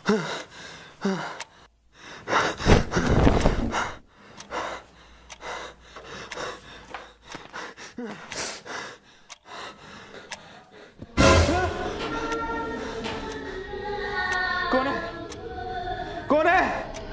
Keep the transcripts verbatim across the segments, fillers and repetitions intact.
कौन है? कौन है?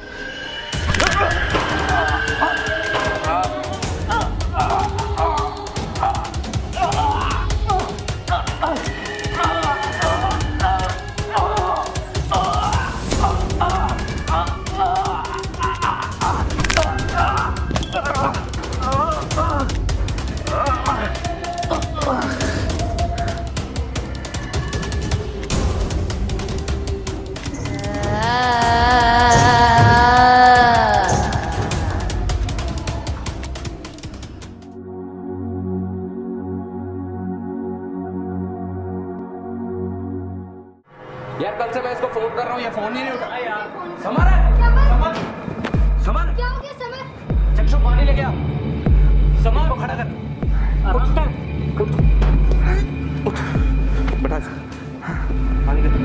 यार कल से मैं इसको फोन कर रहा हूँ, ये फोन ही नहीं उठा यार। समर है? समर, समर क्या हो गया समर? चक्षु पानी लेके आ। समर को खड़ा कर। उठ उठ उठ बैठा पानी ले।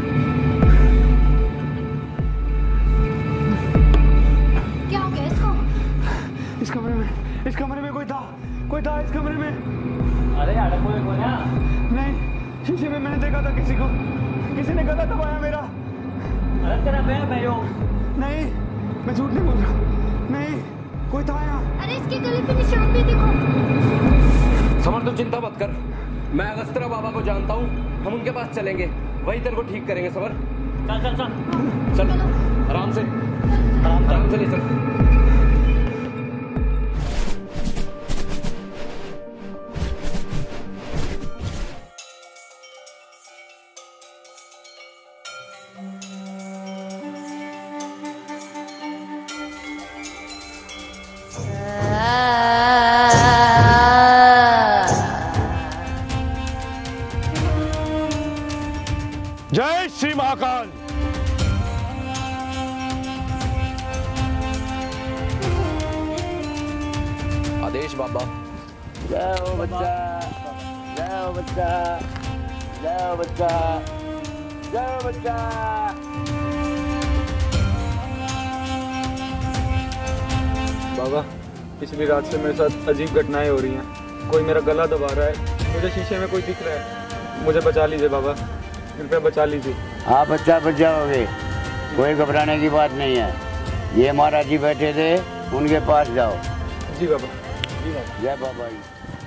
क्या हो गया इसको? इस कमरे में, इस कमरे में कोई था, कोई था इस कमरे में। अरे यार कोई कोई ना। नहीं, शीशे में मैंने देखा था किसी को, किसी ने गला दबाया मेरा। अरे तेरा मैं मैं यो। नहीं, मैं झूठ नहीं बोल रहा। नहीं, कोई था यहाँ। अरे इसके गले पे निशान भी देखो। समर तुम चिंता मत कर, मैं अगस्त्रा बाबा को जानता हूँ, हम उनके पास चलेंगे, वही तेरे को ठीक करेंगे। समर चल चल चल चल, आराम से आराम से ले चल। जय श्री महाकाल। आदेश बाबा। जाओ बच्चा, जाओ बच्चा, जाओ बच्चा, जाओ बच्चा। बाबा, पिछली रात से मेरे साथ अजीब घटनाएं हो रही हैं। कोई मेरा गला दबा रहा है, मुझे शीशे में कोई दिख रहा है। मुझे बचा लीजिए बाबा, कृपया बचा लीजिए। आप बच्चा बच जाओगे, कोई घबराने की बात नहीं है। ये महाराज जी बैठे थे, उनके पास जाओ। जी बाबा, जी बाबा। जय बाबा जी,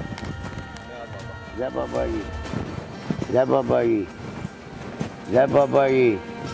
जय बाबा जी, जय बाबा जी, जय बाबा जी।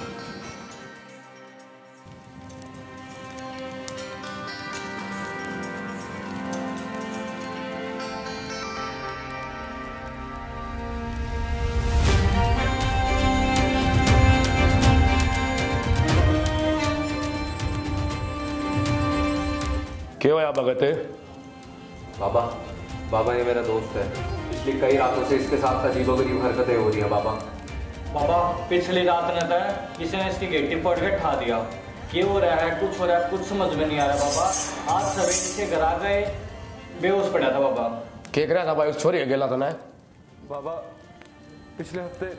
क्यों होया भगत? बाबा, बाबा ये मेरा दोस्त है, पिछली कई रातों से इसके साथ अजीबोगरीब हरकतें हो रही हैं। बाबा बाबा पिछली रात ने था किसी ने इसकी गेटी पड़ के ठा दिया। क्या हो रहा है, कुछ हो रहा है, कुछ समझ में नहीं आ रहा बाबा। आज सवेरे से घर आ गए, बेहोश पड़ा था बाबा। क्या करा था भाई उस छोरी अकेला था ना? बाबा पिछले हफ्ते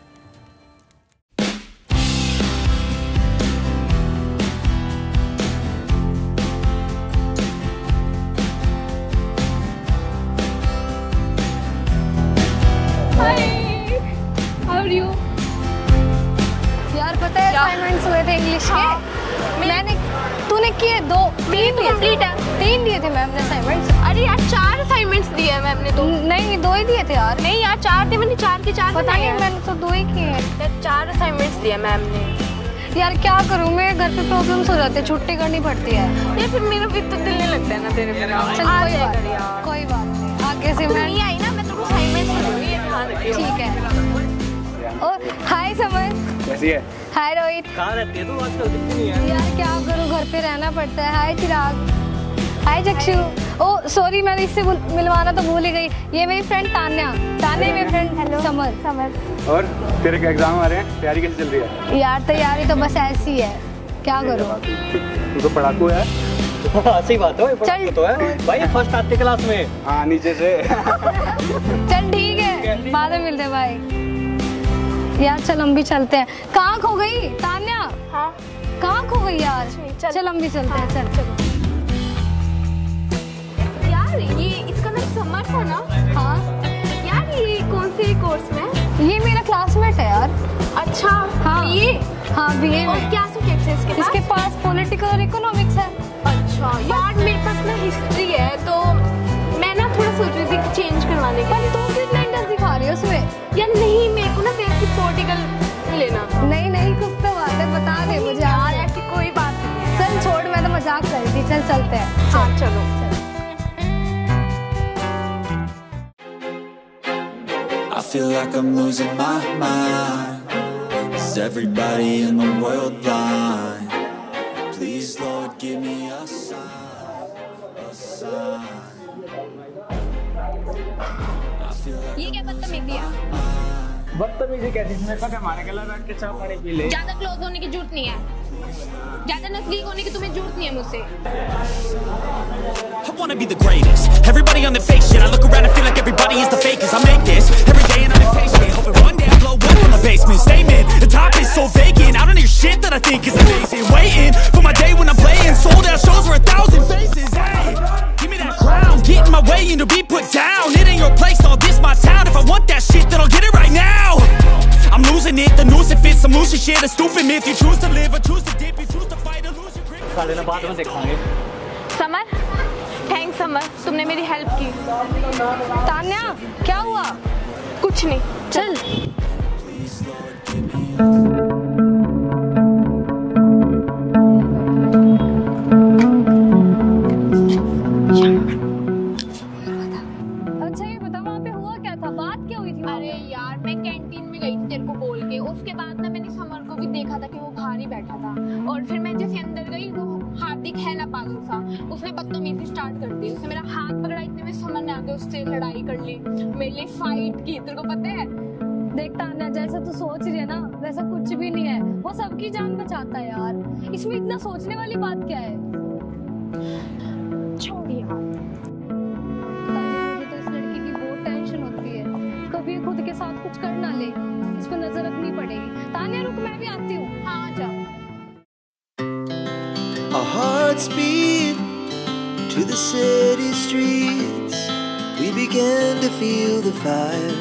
यार पता है असाइनमेंट्स हुए थे इंग्लिश के। मैंने तूने किए दो तीन कंप्लीट है। तीन दिए थे मैम ने असाइनमेंट्स। अरे यार चार असाइनमेंट्स दिए हैं मैम ने तो। नहीं दो ही दिए थे यार। नहीं यार चार थे, मैंने चार के चार पता नहीं, मैंने तो दो ही किए हैं। यार चार असाइनमेंट्स दिए मैम ने। यार क्या करूँ, मैं घर पे प्रॉब्लम्स हो जाते हैं, छुट्टी करनी पड़ती है। यार फिर मेरा भी तो दिल नहीं लगता है ना तेरे बिना। चल कोई बात कोई बात नहीं, आगे से मैं नहीं आई ना, मैं तुमको असाइनमेंट्स दूंगी, ये ध्यान रखियो। ठीक है। Oh hi Samar. कैसी है? हाय रोहित। कहाँ रहती है तू आजकल, दिखती नहीं है। यार क्या करूँ, घर पे रहना पड़ता है। हाय चिराग। हाय चक्षु। ओ सॉरी, मैं इससे मिलवाना तो भूल ही गई। ये मेरी फ्रेंड तान्या। तान्या मेरी फ्रेंड। Hello summer. समर। और तेरे के एग्जाम आ रहे हैं, तैयारी कैसी चल रही है? यार तैयारी तो बस ऐसी है, क्या करूँ। तू तो पढ़ाकू है। सही बात है, चल तो है भाई, फर्स्ट आती क्लास में। हाँ नीचे से। चल ठीक है, बाद में मिलते हैं, बाय। यार चल हम भी चलते हैं। कहाँ खो गई तान्या? हाँ कहाँ खो गई यार? चल, चल हम भी चलते हैं। चल चल यार, ये इसका नाम समर था ना? हाँ यार ये कौन से कोर्स में? ये मेरा क्लासमेट है यार। अच्छा हाँ ये हाँ बीए और में। क्या सब्जेक्ट है इसके पास? इसके पास पॉलिटिकल और इकोनॉमिक्स है। अच्छा यार, मेरे पास ना हिस्ट्री है, तो मैं ना थोड़ा सोच रही थी कि चेंज करवाने के लिए। तू कितना इंटरेस्ट दिखा रही है उसमें? यार नहीं, मेरे को ना वैसे पॉलिटिकल लेना था। नहीं नहीं कुछ तो बात है, बता दे मुझे। यार ऐसी कोई बात नहीं है। चल छोड़, मैं तो मजाक कर रही थी। चल चलते हैं। हाँ चलो। I feel like I'm losing my mind. Is everybody in the world blind? Please Lord give me a sign, a sign. I feel like ये क्या बदतमीजी है? बदतमीजी कैसी? इसने कहा हमारे गला बैठ के चाय पानी पी ले। ज्यादा क्लोज होने की जरूरत नहीं है, ज्यादा नजदीक होने की तुम्हें जरूरत नहीं है मुझसे। I wanna be the greatest. Everybody on the fake shit. I look around and feel like everybody is the fakest. I make this every day and I'm impatient. Hoping one day I blow up from the basement. Statement, the top is so vacant. I don't hear shit that I think is amazing. Waiting for my day when I'm playing sold out shows for a thousand faces. Hey, give me that crown. Get in my way and to be put down. It ain't your place, all this my town. If I want that shit, then I'll get it right now. I'm losing it. The noose it fits. I'm losing shit. A stupid myth. You choose to live or choose to dip. You choose to fight or lose your grip. साले ना बाद में देखेंगे। Summer, thanks summer, तुमने मेरी help की। तान्या क्या हुआ? कुछ नहीं, चल। अच्छा ये बता, वहाँ पे हुआ क्या था? बात क्या हुई थी? अरे यार, मैं कैंटीन में गई थी तेरे को बोल के। उसके बाद ना मैंने समर को भी देखा था कि वो बाहर ही बैठा था, और फिर मैं जैसे अंदर गई, वो हार्दिक है ना पागल सा, उसने बदतमीजी स्टार्ट कर दी। उसने मेरा हाथ पकड़ा, इतने में समर ने आके उससे लड़ाई कर ली, मेरे लिए फाइट की। तेरे को पता है? देख तान्या, जैसा तू सोच रही है ना वैसा कुछ भी नहीं है। वो सबकी जान बचाता है यार, इसमें इतना सोचने वाली बात क्या है? छोड़ यार। मुझे तो इस लड़की की बहुत टेंशन होती है, कभी खुद के साथ कुछ कर ना ले, इस पर नजर रखनी पड़ेगी। तान्या रुक, मैं भी आती हूँ। हाँ जा। Our hearts beat to the city streets. We began to feel the fire.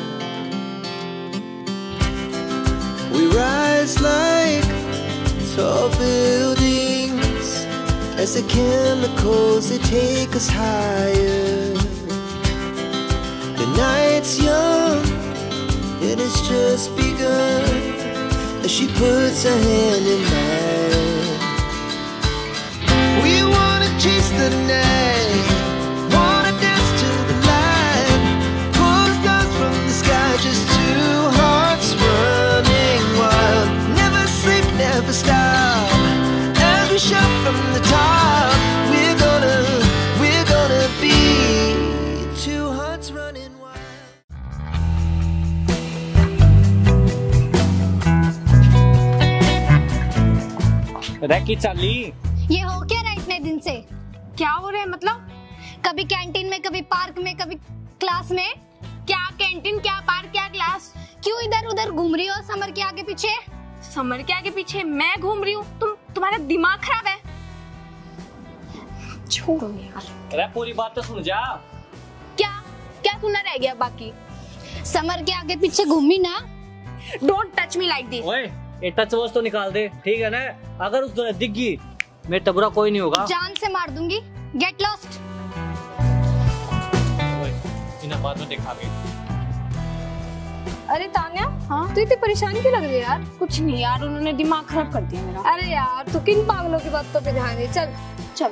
We rise like tall buildings as the chemicals they take us higher. The night's young and it's just begun as she puts her hand in mine. We wanna chase the night, wanna dance to the light, pull the stars from the sky, just two hearts running wild. Never sleep, never stop, as we shout from the top. We're gonna, we're gonna be two hearts running wild. रैकी चाली, ये हो क्या रहा है इतने दिन से? क्या हो रहा है मतलब? कभी कैंटीन में, कभी पार्क में, कभी क्लास में। क्या कैंटीन, क्या पार्क, क्या क्लास? क्यों इधर उधर घूम रही हो समर के आगे पीछे? समर के आगे पीछे मैं घूम रही हूँ? तुम, तुम्हारा दिमाग खराब है। छोड़ो यार। अरे पूरी बात तो सुन जा। क्या क्या सुनना रह गया बाकी? समर के आगे पीछे घूमी ना। Don't touch me like this. ओए, ये टच वॉच तो निकाल दे, ठीक है ना? अगर उस दिख गई मेरे टबरा कोई नहीं होगा। जान से मार दूंगी। Get lost. इन्हें बाद में देखा भी। अरे तान्या, हाँ? तू इतनी परेशान क्यों लग रही है यार? कुछ नहीं यार, उन्होंने दिमाग खराब कर दिया मेरा। अरे यार तू किन पागलों की बातों पे ध्यान दे। चल चल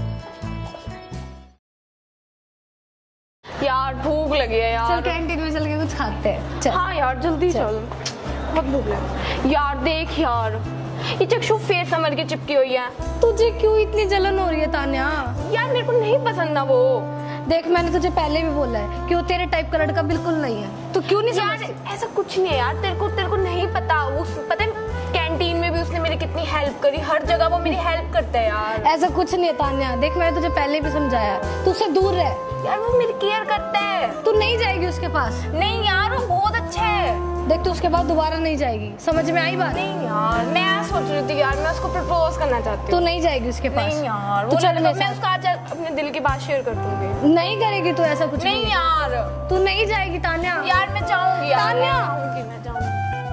यार, भूख लगी है यार। चल कैंटीन में चल के कुछ खाते हैं। चल। हाँ यार जल्दी चल, बहुत भूख लगी यार। देख यार, ये चक्षु फेस समर के चिपकी हुई है। तुझे क्यों इतनी जलन हो रही है तान्या? यार मेरे को नहीं पसंद ना वो। देख मैंने तुझे पहले भी बोला है कि वो तेरे टाइप का लड़का बिल्कुल नहीं है। तू क्यों नहीं यार समझती? ऐसा कुछ नहीं है यार, तेरे को तेरे को नहीं पता। वो पता है कैंटीन कैंटीन में भी उसने मेरी कितनी हेल्प करी, हर जगह वो मेरी हेल्प करता है यार। ऐसा कुछ नहीं है तान्या, देख मैंने तुझे पहले भी समझाया, तू उससे दूर रह। यार वो मेरी केयर करता है। तू नहीं जाएगी उसके पास। नहीं यार वो बहुत अच्छा है। देख तू उसके बाद दोबारा नहीं जाएगी, समझ में आई बात? नहीं यार मैं सोच रही थी यार मैं उसको प्रपोज करना चाहती हूँ। तू नहीं जाएगी उसके पास? नहीं यार तू वो चल मैं उसका आज अपने दिल की बात शेयर कर दूंगी। नहीं करेगी तू ऐसा कुछ? नहीं यार तू नहीं जाएगी तान्या। यार मैं जाऊंगी यार, तान्या मैं जाऊंगी।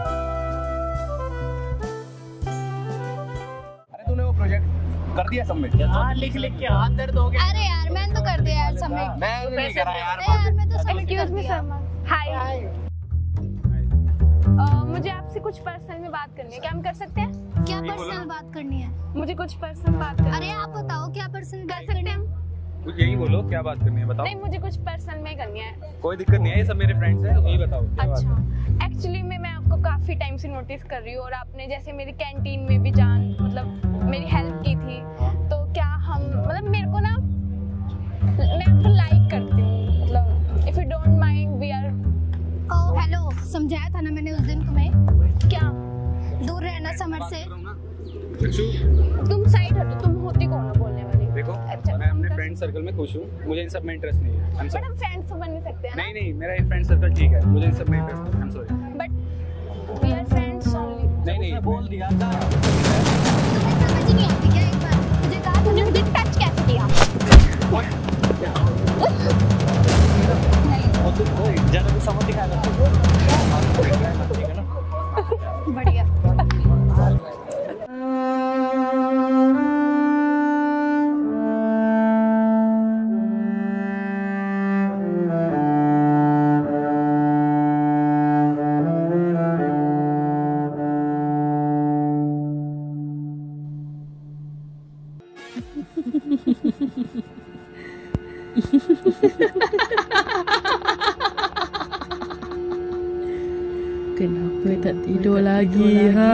अरे तूने वो प्रोजेक्ट कर दिया सबमिट? हाँ लिख लिख के हाथ दर्द हो गया। अरे यार मैंने तो कर दिया यार सबमिट। मैं नहीं करा यार। यार मैं तो सबमिट एक्सक्यूज कर मी दिया। सर। हाय मुझे आपसे कुछ पर्सनल में बात करनी है, क्या हम कर सकते हैं? क्या पर्सनल बात करनी है? मुझे कुछ पर्सनल बात करनी है। अरे आप बताओ क्या पर्सनल कर सकते हैं हम? कुछ यही बोलो, क्या बात करनी है बताओ। नहीं मुझे कुछ पर्सनल में करनी है। कोई दिक्कत नहीं है, ये सब मेरे फ्रेंड्स हैं, यही बताओ क्या बात है? अच्छा एक्चुअली में मैं आपको काफी टाइम से नोटिस कर रही हूँ और आपने जैसे मेरी कैंटीन में भी जान मतलब मेरी हेल्प की थी, तो क्या हम मतलब मेरे को ना मैं आपको लाइक करती हूँ, मतलब if you don't mind we are. Oh hello, समझाया था ना मैंने उस दिन तुम्हें। क्या? दूर रहना समर से। तुम साइड हटो, तुम होती कौन हो बोलने वाली? देखो अच्छा, मैं अपने फ्रेंड सर्कल में खुश हूँ, मुझे इन सब में इंटरेस्ट नहीं है। बट हम फ्रेंड्स तो बन नहीं सकते हैं ना? नहीं नहीं मेरा फ्रेंड सर्कल ठीक है, मुझे इन सब में इंटरेस्ट नहीं है। I am sorry but we are friends only. नहीं नहीं बोल दिया था। समझ नहीं आती क्या? एक बार मुझे कहा तुमने मुझे टच कैसे किया? ज्यादा भी समझ दिखाएगा ठीक है ना? बढ़िया। Kenapa tak tidur lagi, ha?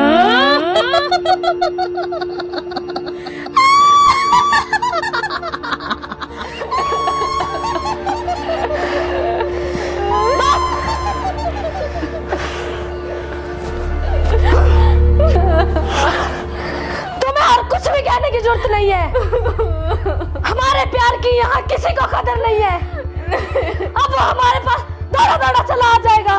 तुम्हें और कुछ भी कहने की जरूरत नहीं है। हमारे प्यार की यहाँ किसी को कदर नहीं है। अब वो हमारे पास दौड़ा दौड़ा चला आ जाएगा।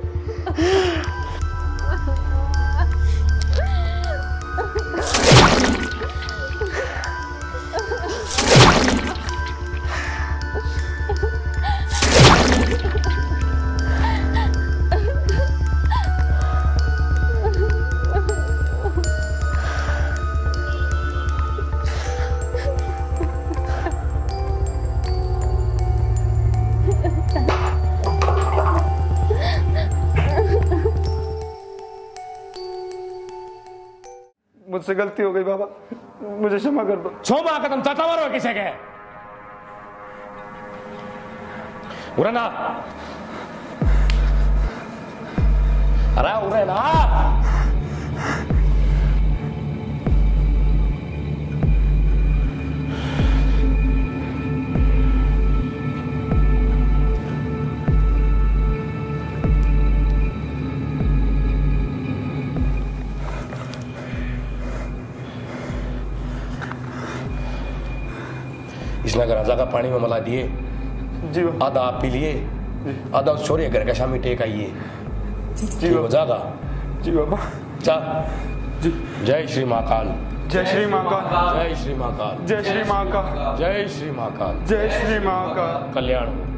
मुझसे गलती हो गई बाबा, मुझे क्षमा कर दो। क्षमा कदम चाहता मारो किसे के उरे ना अरे उरे ना इसने राजा का पानी में मला दिए जी आधा आप पी लिए, आधा उस छोरी घर का शामी टेक आइए जी हो जाएगा। जी बाबा चा जी। जय श्री महाकाल। जय श्री महाकाल। जय श्री महाकाल। जय श्री महाकाल। जय श्री महाकाल। जय श्री महाकाल। कल्याण हो।